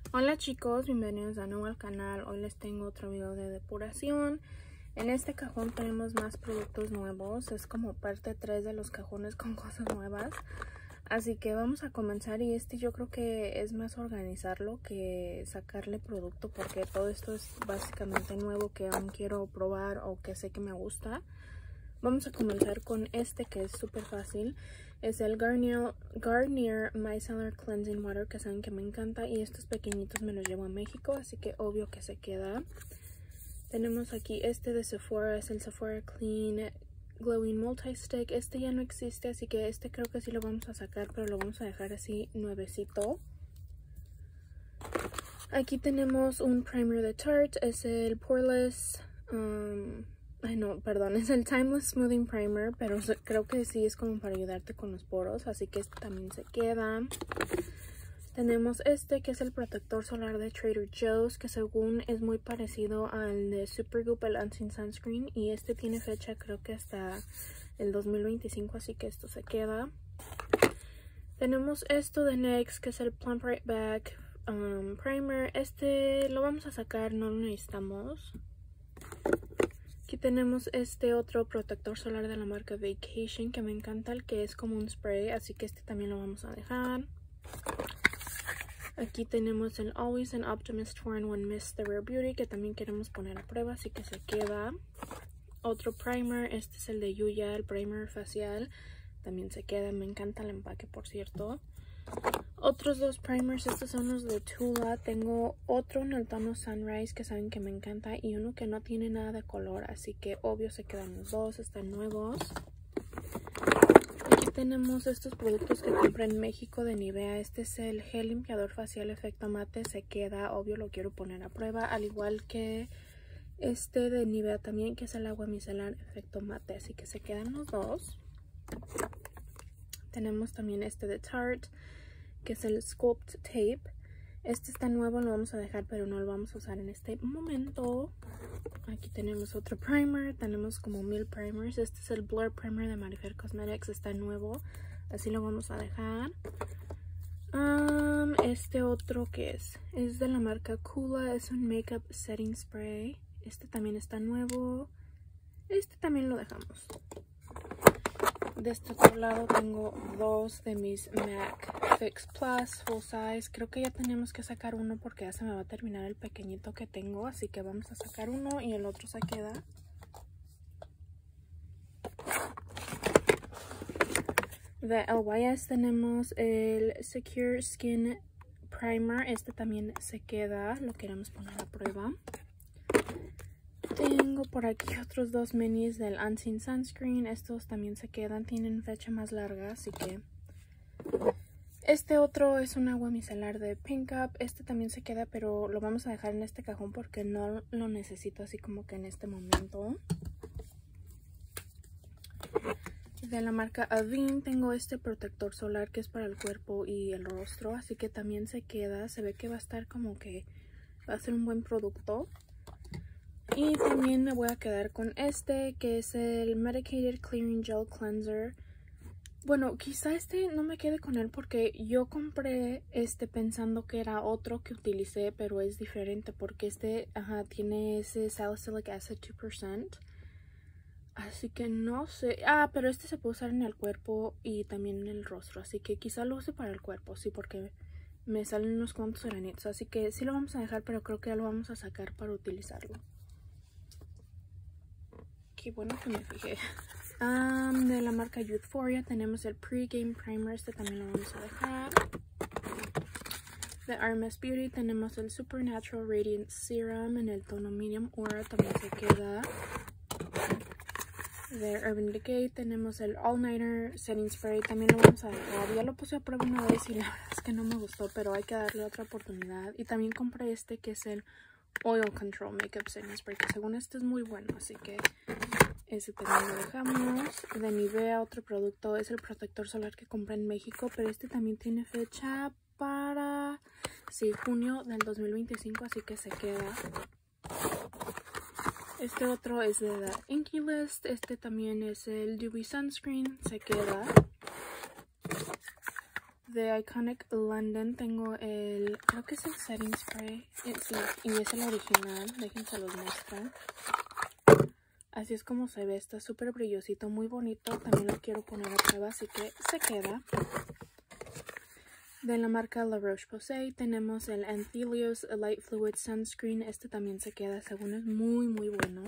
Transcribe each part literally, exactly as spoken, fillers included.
Hola chicos, bienvenidos de nuevo al canal. Hoy les tengo otro video de depuración. En este cajón tenemos más productos nuevos. Es como parte tres de los cajones con cosas nuevas. Así que vamos a comenzar, y este yo creo que es más organizarlo que sacarle producto, porque todo esto es básicamente nuevo que aún quiero probar o que sé que me gusta. Vamos a comenzar con este que es súper fácil. Es el Garnier, Garnier Micellar Cleansing Water, que saben que me encanta. Y estos pequeñitos me los llevo a México, así que obvio que se queda. Tenemos aquí este de Sephora, es el Sephora Clean Glowing Multi-Stick. Este ya no existe, así que este creo que sí lo vamos a sacar, pero lo vamos a dejar así nuevecito. Aquí tenemos un primer de Tarte, es el Poreless... Um, Ay no, perdón, es el Timeless Smoothing Primer, pero creo que sí es como para ayudarte con los poros, así que este también se queda. Tenemos este que es el protector solar de Trader Joe's, que según es muy parecido al de Supergoop, el Unseen Sunscreen, y este tiene fecha creo que hasta el dos mil veinticinco, así que esto se queda. Tenemos esto de N Y X, que es el Plump Right Back um, Primer. Este lo vamos a sacar, no lo necesitamos. Aquí tenemos este otro protector solar de la marca Vacation, que me encanta, el que es como un spray, así que este también lo vamos a dejar. Aquí tenemos el Always and Optimist four in one Mist de Rare Beauty, que también queremos poner a prueba, así que se queda. Otro primer, este es el de Yuya, el primer facial, también se queda, me encanta el empaque, por cierto. Otros dos primers, estos son los de Tula. Tengo otro en el tono Sunrise, que saben que me encanta, y uno que no tiene nada de color, así que obvio se quedan los dos, están nuevos. Aquí tenemos estos productos que compré en México de Nivea. Este es el gel limpiador facial efecto mate, se queda, obvio lo quiero poner a prueba, al igual que este de Nivea también, que es el agua micelar efecto mate, así que se quedan los dos. Tenemos también este de Tarte, que es el Sculpt Tape. Este está nuevo, lo vamos a dejar, pero no lo vamos a usar en este momento. Aquí tenemos otro primer, tenemos como mil primers. Este es el Blur Primer de Marifer Cosmetics, está nuevo, así lo vamos a dejar. Um, este otro que es, es de la marca Kula, es un Makeup Setting Spray. Este también está nuevo, este también lo dejamos. De este otro lado tengo dos de mis MAC Fix Plus Full Size. Creo que ya tenemos que sacar uno porque ya se me va a terminar el pequeñito que tengo. Así que vamos a sacar uno y el otro se queda. De L Y S tenemos el Secure Skin Primer. Este también se queda, lo queremos poner a prueba. Tengo por aquí otros dos minis del Unseen Sunscreen. Estos también se quedan, tienen fecha más larga, así que... Este otro es un agua micelar de Pink Up. Este también se queda, pero lo vamos a dejar en este cajón porque no lo necesito así como que en este momento. De la marca Avene tengo este protector solar que es para el cuerpo y el rostro, así que también se queda. Se ve que va a estar como que va a ser un buen producto. Y también me voy a quedar con este, que es el Medicated Clearing Gel Cleanser. Bueno, quizá este no me quede con él porque yo compré este pensando que era otro que utilicé, pero es diferente porque este, ajá, tiene ese salicylic acid two percent. Así que no sé. Ah, pero este se puede usar en el cuerpo y también en el rostro, así que quizá lo use para el cuerpo, sí, porque me salen unos cuantos granitos. Así que sí lo vamos a dejar, pero creo que ya lo vamos a sacar para utilizarlo. Qué bueno que me fijé. Um, de la marca Youthforia tenemos el Pre-Game Primer, este también lo vamos a dejar. De R M S Beauty tenemos el Supernatural Radiant Serum en el tono Medium Aura, también se queda. De Urban Decay tenemos el All Nighter Setting Spray, también lo vamos a dejar. Ya lo puse a prueba una vez y la verdad es que no me gustó, pero hay que darle otra oportunidad. Y también compré este que es el Oil Control Makeup Setting Spray, que según este es muy bueno, así que ese también lo dejamos. De Nivea, otro producto, es el protector solar que compré en México, pero este también tiene fecha para sí, junio del dos mil veinticinco, así que se queda. Este otro es de The Inky List, este también es el U V Sunscreen, se queda. de Iconic London tengo el, creo que es el setting spray, eh, sí, y es el original, déjense los muestro. Así es como se ve, está súper brillosito, muy bonito, también lo quiero poner a prueba, así que se queda. De la marca La Roche-Posay tenemos el Anthelios Light Fluid Sunscreen, este también se queda, según es muy muy bueno.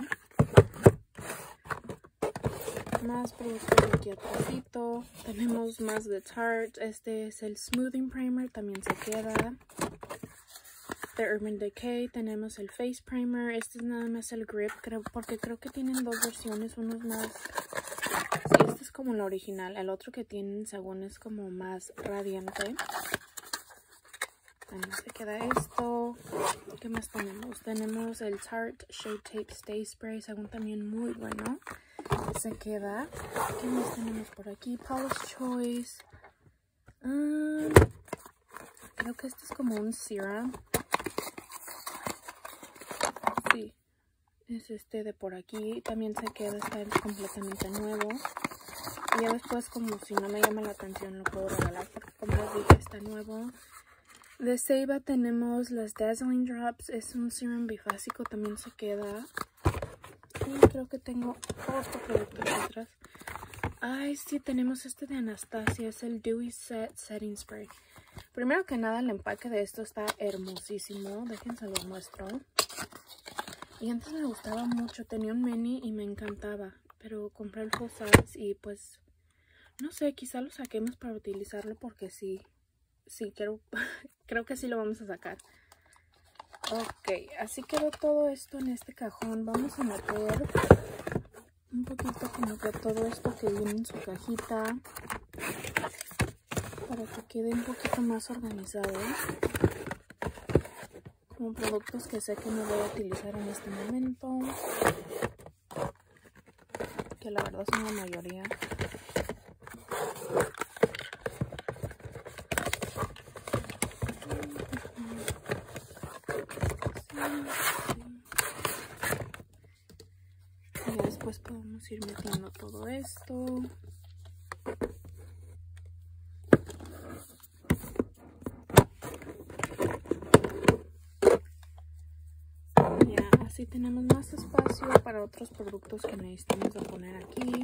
Más productos aquí atrásito. Tenemos más de Tarte. Este es el Smoothing Primer, también se queda. De Urban Decay tenemos el Face Primer. Este es nada más el Grip, creo, porque creo que tienen dos versiones. Uno es más... Sí, este es como el original. El otro que tienen, según, es como más radiante. También se queda esto. ¿Qué más tenemos? Tenemos el Tarte Shade Tape Stay Spray, según también muy bueno. Se queda. ¿Qué más tenemos por aquí? Polish Choice. Um, creo que este es como un serum. Sí. Es este de por aquí. También se queda. Está completamente nuevo. Y ya después, como si no me llama la atención, lo puedo regalar. Porque como les dije, está nuevo. De Ceiba tenemos las Dazzling Drops. Es un serum bifásico. También se queda. Y creo que tengo otro producto aquí atrás. Ay, sí, tenemos este de Anastasia. Es el Dewy Set Setting Spray. Primero que nada, el empaque de esto está hermosísimo. Déjense los muestro. Y antes me gustaba mucho. Tenía un mini y me encantaba. Pero compré el full size y pues... no sé, quizá lo saquemos para utilizarlo porque sí. Sí, quiero... creo que sí lo vamos a sacar. Ok, así quedó todo esto en este cajón. Vamos a meter un poquito como que todo esto que viene en su cajita para que quede un poquito más organizado. Como productos que sé que no voy a utilizar en este momento, que la verdad son la mayoría. Y ya después podemos ir metiendo todo esto. Ya, así tenemos más espacio para otros productos que necesitamos de poner aquí.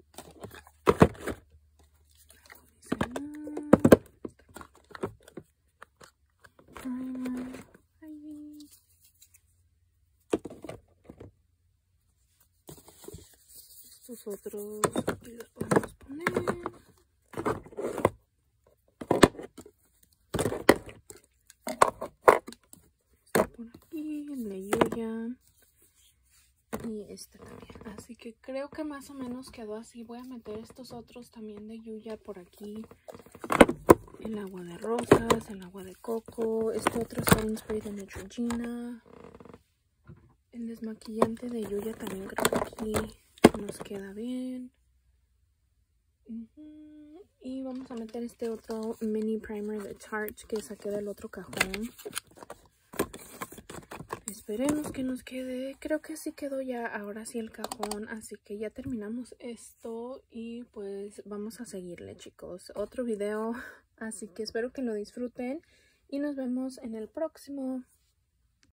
Estos otros aquí los podemos poner. Está por aquí, el de Yuya. Y este también. Así que creo que más o menos quedó así. Voy a meter estos otros también de Yuya por aquí. El agua de rosas, el agua de coco. Este otro setting spray de Neutrogena. El desmaquillante de Yuya también creo que aquí nos queda bien. Uh-huh. Y vamos a meter este otro mini primer de Tarte que saqué del otro cajón. Esperemos que nos quede. Creo que sí quedó ya ahora sí el cajón. Así que ya terminamos esto. Y pues vamos a seguirle, chicos. Otro video. Así que espero que lo disfruten. Y nos vemos en el próximo.